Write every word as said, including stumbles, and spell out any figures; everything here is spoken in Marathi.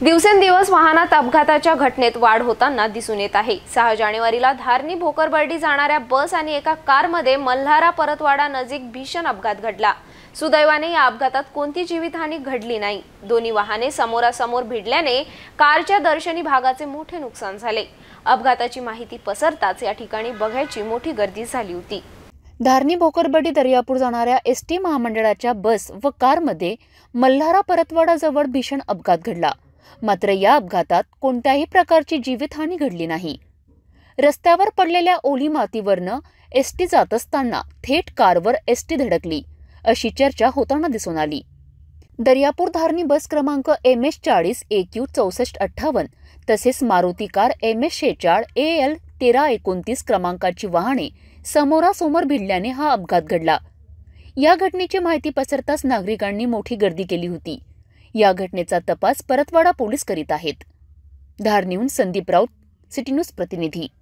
दिवसेंदिवस वाहनात अपघाताच्या घटनेत वाढ होताना दिसून येत आहे। सहा जानेवारीला धारणी भोकरबर्डी जाणाऱ्या बस आणि एका कारमध्ये मल्हारा परतवाडा नजीक भीषण अपघात घडला। सुदैवाने या अपघातात कोणती जीवितहानी घडली नाही। दोन्ही वाहने समोरासमोर भिडल्याने कारच्या दर्शनी भागाचे मोठे नुकसान झाले। अपघाताची माहिती पसरताच या ठिकाणी बघायची मोठी गर्दी झाली होती। धारणी भोकरबर्डी दर्यापूर जाणाऱ्या एसटी महामंडळाच्या बस व कारमध्ये मल्हारा परतवाडा जवळ भीषण अपघात घडला। मात्र या अपघातात कोणत्याही प्रकारची जीवितहानी घडली नाही। रस्त्यावर पडलेल्या ओली मातीवरनं एसटी जात असताना थेट कारवर एसटी धडकली अशी चर्चा होताना दिसून आली। दर्यापूर धारणी बस क्रमांक एम एस चाळीस ए क्यू चौसष्ट अठ्ठावन्न तसेच मारुती कार एम एस शेचाळ ए एल तेरा एकोणतीस क्रमांकाची वाहने समोरासमोर भिडल्याने हा अपघात घडला। या घटनेची माहिती पसरताच नागरिकांनी मोठी गर्दी केली होती। या घटनेचा तपास परतवाडा पोलीस करीत आहेत। धारणीहून संदीप राऊत, सिटी न्यूज प्रतिनिधी।